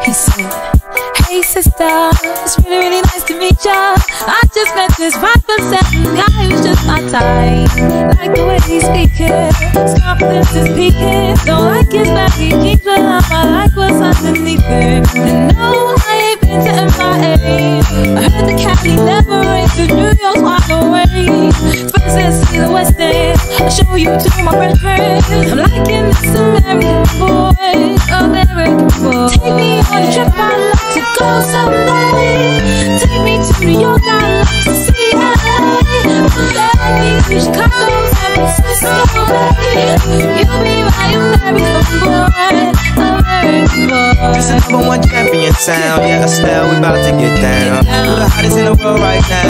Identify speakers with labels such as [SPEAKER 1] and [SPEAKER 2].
[SPEAKER 1] He said, hey sister, it's really nice to meet ya. I just met this 5% guy who's just my type. Like the way he's speaking, his confidence is peaking. Don't like his baggy jeans, but I like what's underneath it. And no, I ain't been to MIA. I heard the Cali never rains, so New York's wide away. First let's see the West End, I'll show you to my brethren. I'm liking this American boy, American boy. Take me on a trip, I'd like to go someday. Take me to New York, I'd like to see LA. Let me to Chicago, San Francisco, baby. You'll be my American boy, American boy.
[SPEAKER 2] It's the #1 champion sound, yeah, Estelle, we about to get down. We're the hottest in the world right now.